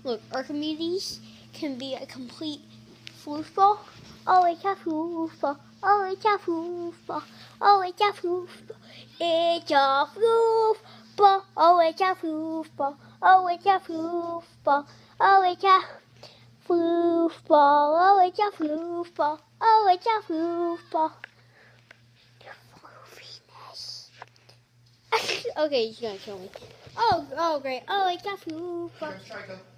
Look, Archimedes can be a complete floofball. Oh, it's a floofball. Oh, it's a floofball. Oh, it's a floofball. It's a floofball. Oh, it's a floofball. Oh, it's a floofball. Oh, it's a floofball. Oh, it's a floofball. Oh, it's a floofball. Floofiness. Okay, he's gonna kill me. Oh, great. Oh, it's a floofball.